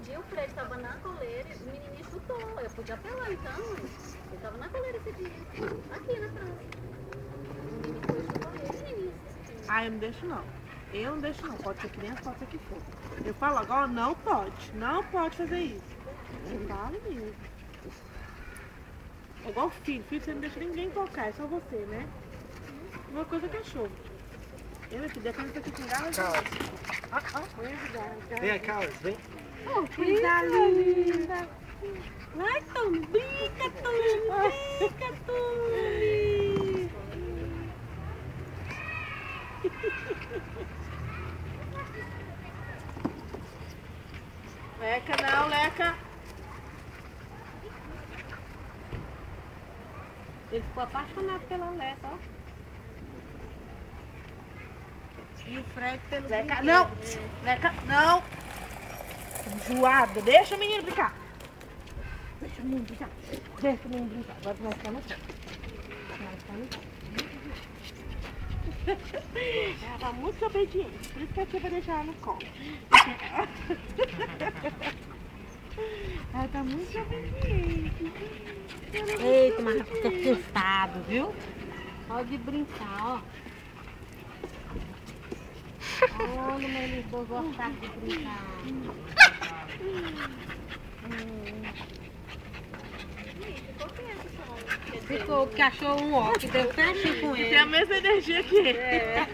dia o Fred estava na coleira, o menininho chutou. Eu podia apelar então, ele estava na coleira esse dia, aqui na praça. O menino foi e chutou ele, o menininho assistiu. Ah, eu não deixo não. Eu não deixo não. Pode ser criança, pode ser que for. Eu falo agora, não pode fazer isso. Eu falo mesmo. É igual filho você não deixa ninguém tocar, é só você, né? Uma coisa é cachorro. Eu aqui, depende se aqui com garra. Vem cá, vem. Oh, coisa linda. Vai, Tony, brinca, Tony. Leca não, Leca. Ele ficou apaixonado pela Leca, ó. E o Fred pelo Leca, não! Leca, não! Enjoada, deixa o menino brincar. Deixa o menino brincar. Deixa o menino brincar. Agora vai ficar no chão. Vai ficar no chão. Ela tá muito obediente, por isso que a tia vai deixar ela no colo. Ela tá muito obediente. Eita, mas fica cansado, viu? Pode brincar, ó. Olha, mas eles dois gostaram de brincar. Ficou, porque achou um ó, que deu certinho com ele. Tem a mesma energia que ele. É.